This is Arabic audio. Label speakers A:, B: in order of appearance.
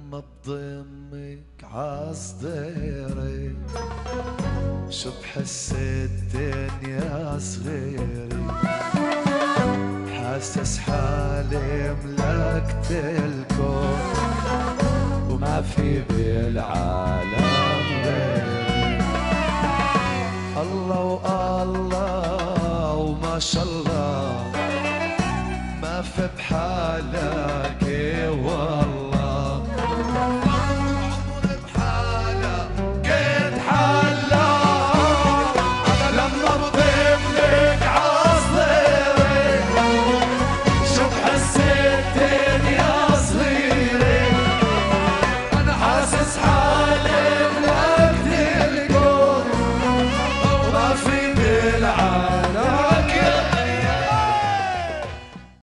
A: لما تضمك عصديري شو بحس الدنيا صغيري، حاسس حالي ملكت الكون وما في بالعالم غيري. الله والله وما شاء الله ما في بحالك